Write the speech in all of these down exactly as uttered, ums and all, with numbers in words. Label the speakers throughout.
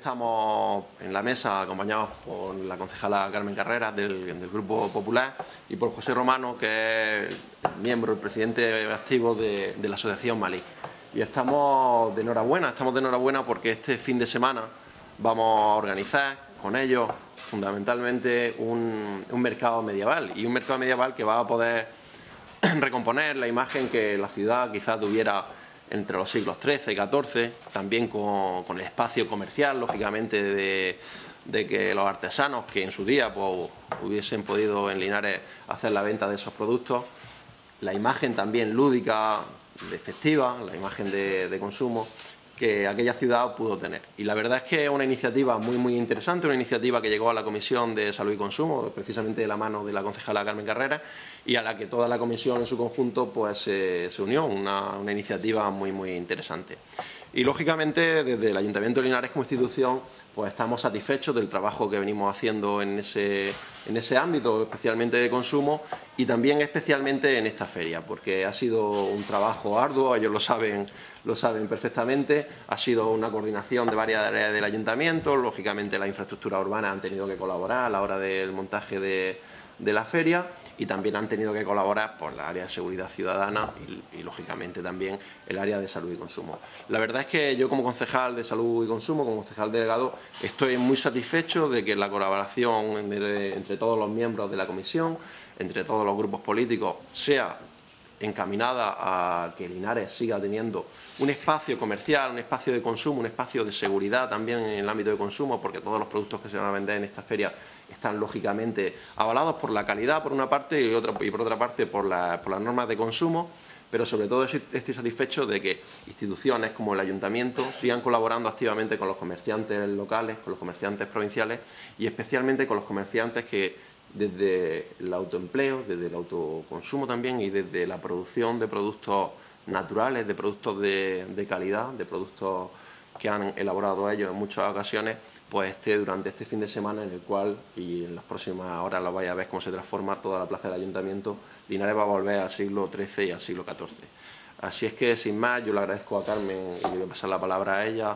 Speaker 1: estamos en la mesa acompañados por la concejala Carmen Carreras del, del Grupo Popular y por José Romano, que es miembro, el presidente activo de, de la Asociación Malí. Y estamos de enhorabuena, estamos de enhorabuena porque este fin de semana vamos a organizar con ellos fundamentalmente un, un mercado medieval, y un mercado medieval que va a poder recomponer la imagen que la ciudad quizás tuviera entre los siglos trece y catorce, también con, con el espacio comercial, lógicamente, de, de que los artesanos que en su día pues, hubiesen podido en Linares hacer la venta de esos productos, la imagen también lúdica, de festiva, la imagen de, de consumo que aquella ciudad pudo tener. Y la verdad es que es una iniciativa muy muy interesante, una iniciativa que llegó a la Comisión de Salud y Consumo, precisamente de la mano de la concejala Carmen Carreras, y a la que toda la comisión en su conjunto pues eh, se unió, una, una iniciativa muy muy interesante. Y lógicamente desde el Ayuntamiento de Linares como institución pues estamos satisfechos del trabajo que venimos haciendo en ese, en ese ámbito, especialmente de consumo, y también especialmente en esta feria, porque ha sido un trabajo arduo, ellos lo saben, lo saben perfectamente, ha sido una coordinación de varias áreas del Ayuntamiento, lógicamente la infraestructura urbana han tenido que colaborar a la hora del montaje de, de la feria, y también han tenido que colaborar por la área de seguridad ciudadana y, y lógicamente también el área de salud y consumo. La verdad es que yo como concejal de salud y consumo, como concejal delegado, estoy muy satisfecho de que la colaboración entre, entre todos los miembros de la comisión, entre todos los grupos políticos, sea encaminada a que Linares siga teniendo un espacio comercial, un espacio de consumo, un espacio de seguridad también en el ámbito de consumo, porque todos los productos que se van a vender en esta feria están lógicamente avalados por la calidad por una parte y, otra, y por otra parte por, la, por las normas de consumo, pero sobre todo estoy satisfecho de que instituciones como el Ayuntamiento sigan colaborando activamente con los comerciantes locales, con los comerciantes provinciales y especialmente con los comerciantes que desde el autoempleo, desde el autoconsumo también y desde la producción de productos naturales, de productos de, de calidad, de productos que han elaborado ellos en muchas ocasiones, pues esté durante este fin de semana en el cual, y en las próximas horas lo vais a ver cómo se transforma toda la plaza del Ayuntamiento, Linares va a volver al siglo trece y al siglo catorce. Así es que, sin más, yo le agradezco a Carmen y le voy a pasar la palabra a ella,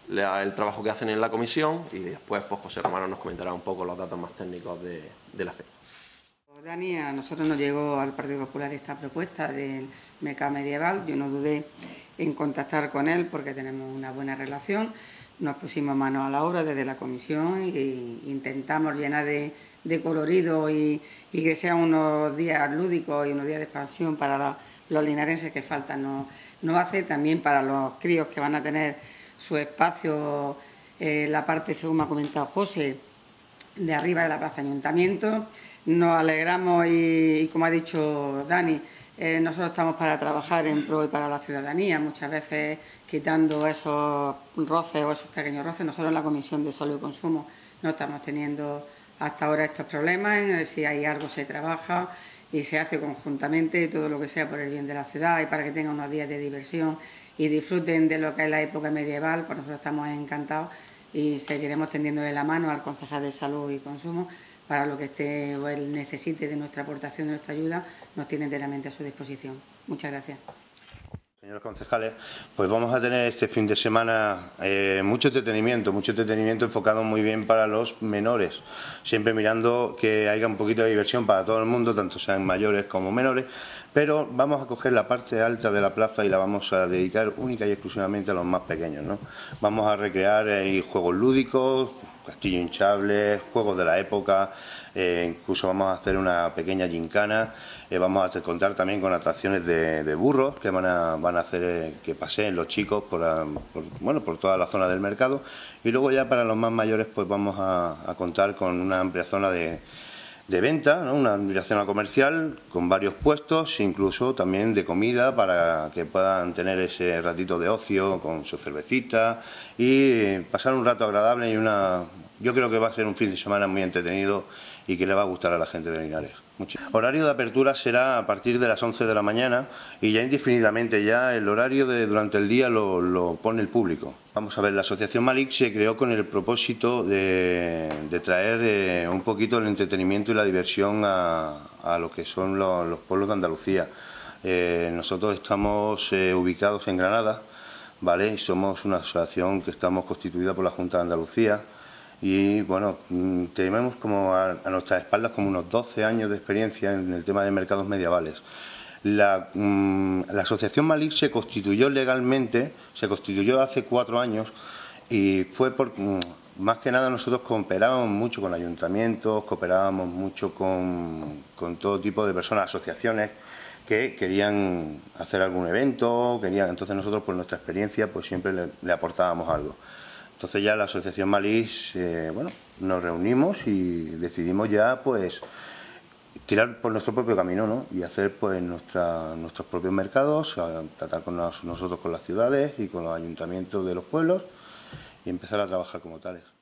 Speaker 1: el trabajo que hacen en la comisión, y después pues José Romano nos comentará un poco los datos más técnicos de, de la feria.
Speaker 2: Dani, a nosotros nos llegó al Partido Popular esta propuesta del mercado medieval. Yo no dudé en contactar con él porque tenemos una buena relación. Nos pusimos manos a la obra desde la comisión e intentamos llenar de, de colorido y, y que sean unos días lúdicos y unos días de expansión para la, los linarenses que falta nos, nos hace, también para los críos que van a tener su espacio, eh, la parte, según me ha comentado José, de arriba de la plaza Ayuntamiento. Nos alegramos y, y como ha dicho Dani, eh, nosotros estamos para trabajar en pro y para la ciudadanía, muchas veces quitando esos roces o esos pequeños roces. Nosotros en la Comisión de Salud y Consumo no estamos teniendo hasta ahora estos problemas, si hay algo se trabaja y se hace conjuntamente todo lo que sea por el bien de la ciudad y para que tengan unos días de diversión y disfruten de lo que es la época medieval. Pues nosotros estamos encantados y seguiremos tendiéndole la mano al concejal de Salud y Consumo para lo que esté o él necesite de nuestra aportación, de nuestra ayuda, nos tiene enteramente a su disposición. Muchas gracias.
Speaker 3: Señores concejales, pues vamos a tener este fin de semana eh, mucho entretenimiento, mucho entretenimiento enfocado muy bien para los menores, siempre mirando que haya un poquito de diversión para todo el mundo, tanto sean mayores como menores, pero vamos a coger la parte alta de la plaza y la vamos a dedicar única y exclusivamente a los más pequeños, ¿no? Vamos a recrear eh, juegos lúdicos, castillo hinchable, juegos de la época, eh, incluso vamos a hacer una pequeña gincana, eh, vamos a contar también con atracciones de, de burros que van a, van a hacer eh, que paseen los chicos por, por, bueno, por toda la zona del mercado, y luego ya para los más mayores pues vamos a, a contar con una amplia zona de, de venta, ¿no? Una amplia zona comercial con varios puestos, incluso también de comida para que puedan tener ese ratito de ocio con su cervecita y pasar un rato agradable y una... Yo creo que va a ser un fin de semana muy entretenido y que le va a gustar a la gente de Linares. Mucho. Horario de apertura será a partir de las once de la mañana y ya indefinidamente, ya el horario de durante el día lo, lo pone el público. Vamos a ver, la Asociación Malí se creó con el propósito de, de traer eh, un poquito el entretenimiento y la diversión a, a lo que son los, los pueblos de Andalucía. Eh, nosotros estamos eh, ubicados en Granada, ¿vale? Y somos una asociación que estamos constituida por la Junta de Andalucía y, bueno, tenemos como a, a nuestras espaldas como unos doce años de experiencia en el tema de mercados medievales. La, mmm, la asociación Malik se constituyó legalmente, se constituyó hace cuatro años y fue por, mmm, más que nada nosotros cooperábamos mucho con ayuntamientos, cooperábamos mucho con, con todo tipo de personas, asociaciones que querían hacer algún evento, querían, entonces nosotros por nuestra experiencia pues siempre le, le aportábamos algo. Entonces ya la asociación Malik, eh, bueno, nos reunimos y decidimos ya pues tirar por nuestro propio camino, ¿no? Y hacer pues nuestra, nuestros propios mercados, tratar con nos, nosotros con las ciudades y con los ayuntamientos de los pueblos y empezar a trabajar como tales.